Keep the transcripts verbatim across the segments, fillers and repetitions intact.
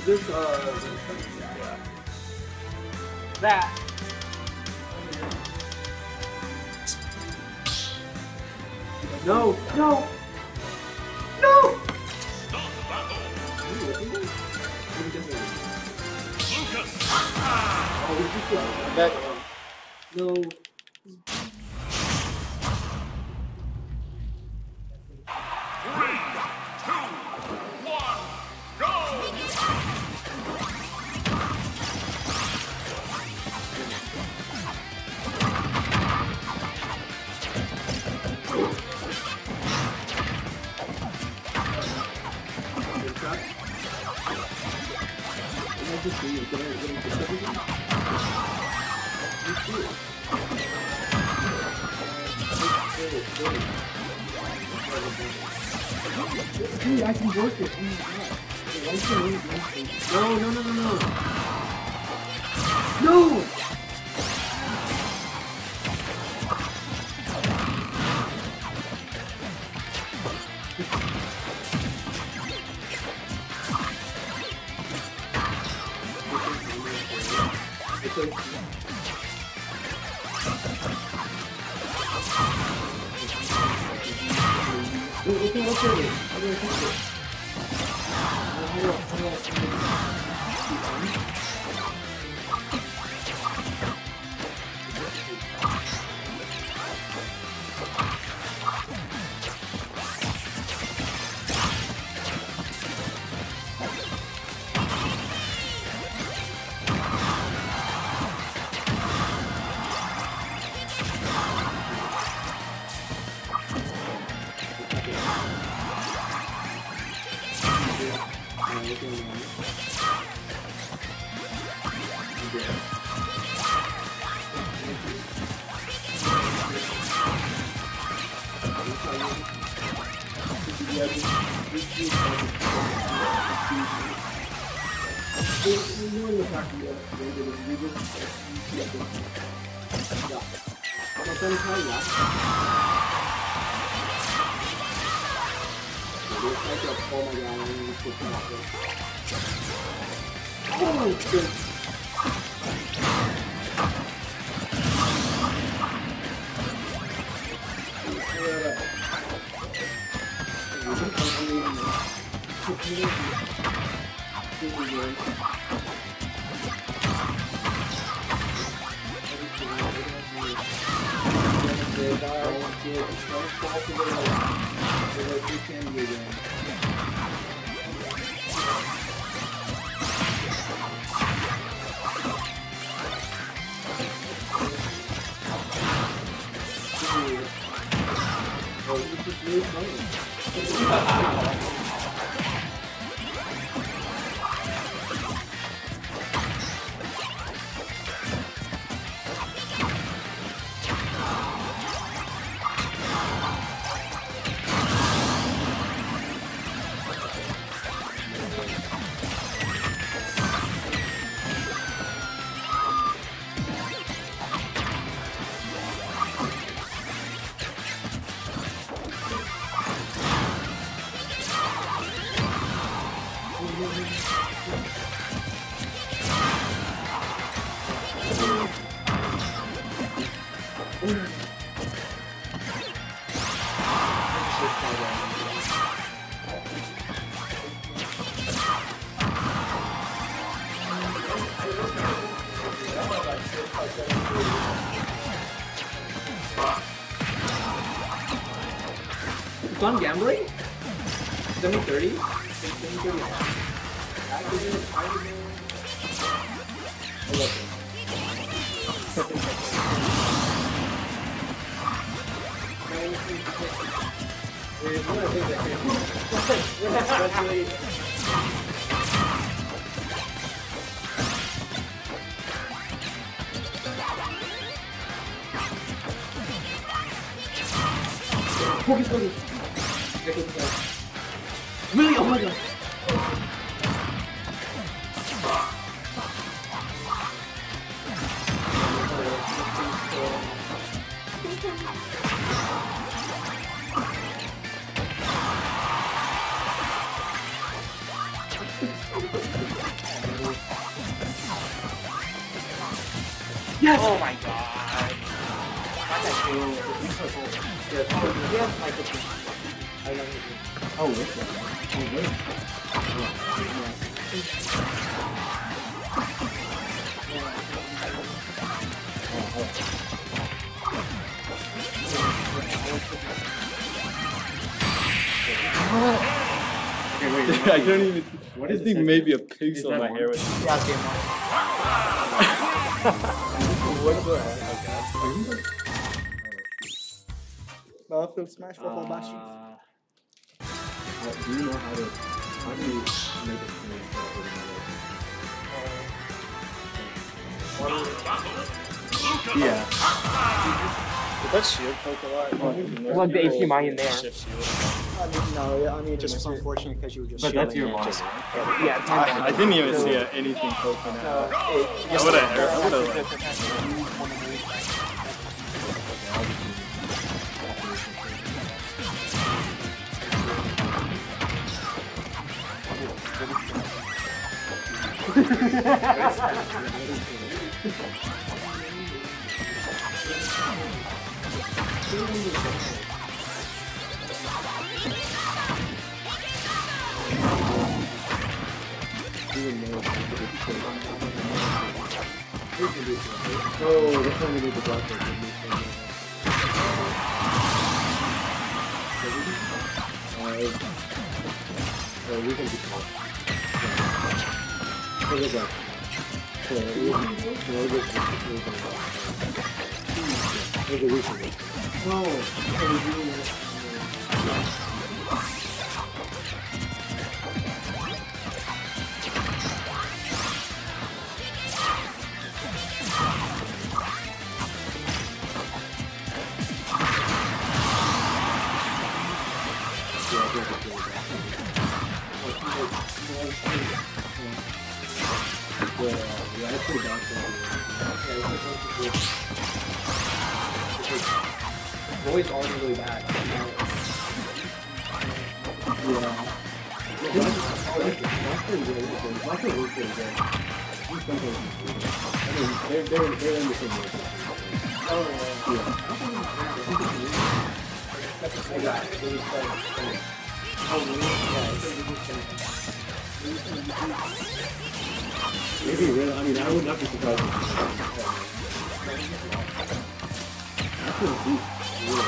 this, uh... Yeah. That. No! No! No! Stop the battle! Lucas! Oh, we just got that. No. Three, two, one, go! Dude, I can work it. No, no, no, no, no. No! Okay, what's it? How do I fix it? How do I, how do I, how do I, It's on gambling? seven thirty? seven thirty. Focus, focus. Really? Oh my god. Yes! Oh my god. Not that Oh, good. it's purple. Yeah, oh, yeah, like it's I love it. Oh, what's that? Oh, wait. Oh, Okay, wait. I don't even. What is think maybe a pixel in my hair was. Yeah, it's game one. What the heck? Battlefield Smash for Habashi. Uh, do you know how to? How do you make it Yeah. Did that shield poke a lot? Well, the H D M I in there. Shift shield. I mean, no, I mean, it just was unfortunate because you were just But that's shielding your it, mod, just- right? Yeah, it's I, I didn't even see uh, anything poking No, out. it, I would have. I would have like. Oh, that's not really the block. Uh, we can do that. Look at that. So, we can do it. No, Boys are really bad. Yeah. They're, they're, they're in the same way. Oh, yeah. I got it. Maybe really, I mean, I would not be surprised if that's what it is.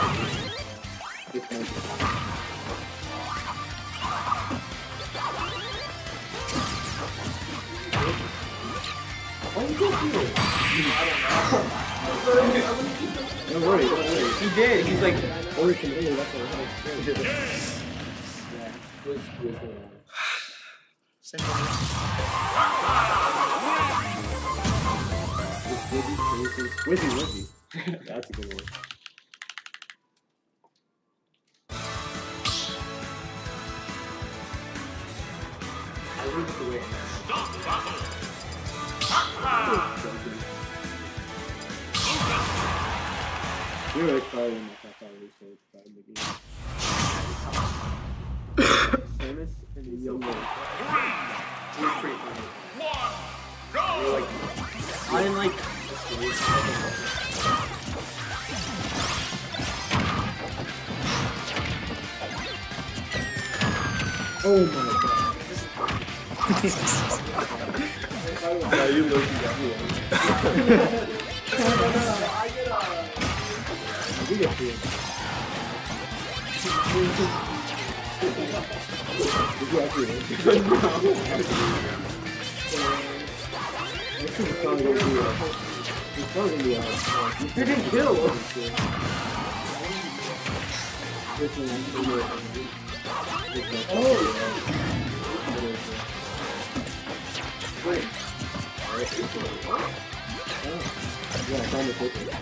Don't worry, don't worry. He did. He's like, Or can really, that's what he did. Yeah. It was, it was, uh, Wizzy, Wizzy. That's a good one. I love the way. Stop the battle. We were excited when I thought we were excited in the game. Samus and the young boy. Three, two, one, go! I didn't like. Oh my god. Yeah, you look got me. We get to it. Did you actually win? This is probably gonna be a. It's probably gonna be a. You didn't kill! This one, oh! Wait. Yeah, I found the paper.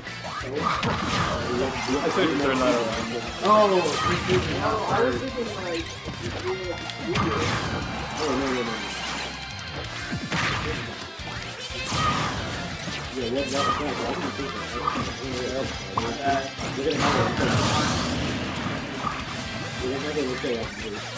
I thought you turned that around. Oh, no, I was thinking like. Oh, no, no, no. Yeah, what, what, what, I didn't think that. We're gonna have it. We're gonna have it with the after this.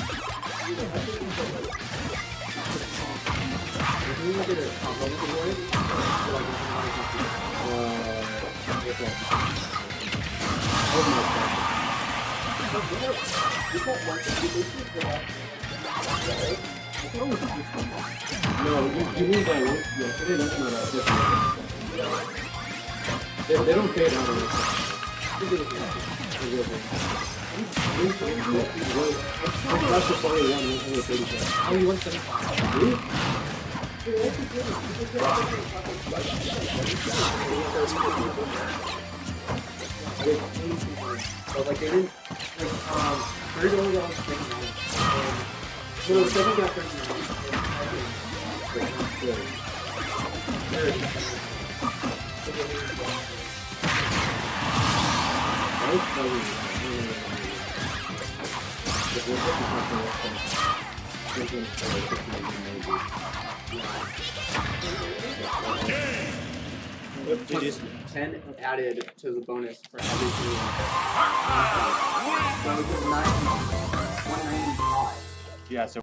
Can we look at it? I'll look at it. No, you, you mean by one? Yeah, today that's not a different. They, they don't pay it out on this. That's just only one, only thirty-five. Oh, you won seventy-five. Really? So like they didn't like um third only got thirty-nine. So the second got thirty-nine. It is ten added to the bonus for every team. So it's nine, one ninety-five. Yeah, so